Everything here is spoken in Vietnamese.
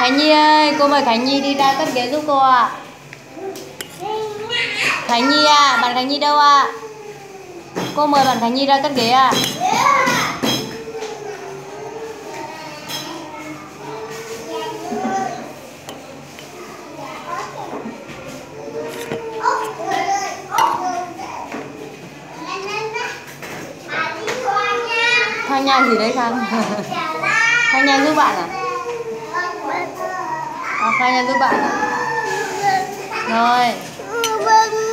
Khánh Nhi ơi, cô mời Khánh Nhi đi ra cất ghế giúp cô ạ. Khánh Nhi à, bạn Khánh Nhi đâu ạ? Cô mời bạn Khánh Nhi ra cất ghế à? Khang Nha gì đấy Khang? Khang Nha giúp bạn à? Khang Nha giúp bạn à? Rồi.